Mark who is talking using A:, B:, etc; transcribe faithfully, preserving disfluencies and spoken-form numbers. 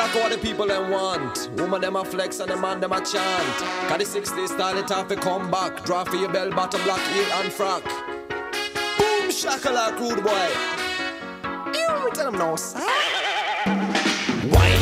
A: exactly what the people them want. Woman them a flex and the man them a chant. Cause the sixties style it off to come back. Draw for your bell bottom, black heel and frock. Boom shakalaka, rude boy. You tell them no, sir. Why?